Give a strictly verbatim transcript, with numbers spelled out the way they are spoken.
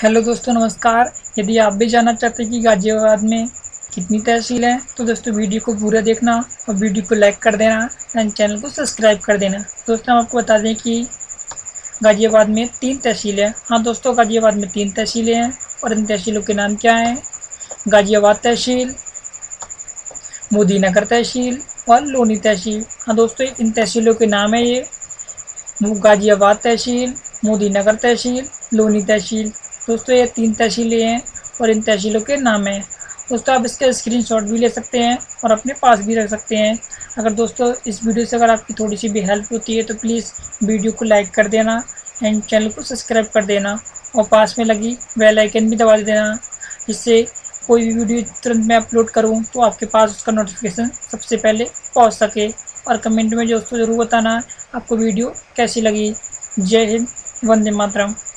Hello दोस्तों, नमस्कार। यदि आप भी जानना चाहते हैं कि गाज़ियाबाद में कितनी तहसील हैं, तो दोस्तों वीडियो को पूरा देखना और वीडियो को लाइक कर देना एंड चैनल को सब्सक्राइब कर देना। दोस्तों, हम आपको बता दें कि गाज़ियाबाद में तीन तहसीलें हैं। हाँ दोस्तों, गाज़ियाबाद में तीन तहसीलें हैं और इन तहसीलों के नाम क्या हैं? गाज़ियाबाद तहसील, मोदीनगर तहसील और लोनी तहसील। हाँ दोस्तों, इन तहसीलों के नाम है ये गाज़ियाबाद तहसील, मोदीनगर तहसील, लोनी तहसील। दोस्तों, ये तीन तहसीलें हैं और इन तहसीलों के नाम हैं। दोस्तों, आप इसका स्क्रीनशॉट भी ले सकते हैं और अपने पास भी रख सकते हैं। अगर दोस्तों इस वीडियो से अगर आपकी थोड़ी सी भी हेल्प होती है तो प्लीज़ वीडियो को लाइक कर देना एंड चैनल को सब्सक्राइब कर देना और पास में लगी बेल आइकन भी दबा देना, जिससे कोई भी वीडियो तुरंत मैं अपलोड करूं तो आपके पास उसका नोटिफिकेशन सबसे पहले पहुंच सके। और कमेंट में दोस्तों ज़रूर बताना आपको वीडियो कैसी लगी। जय हिंद, वंदे मातरम।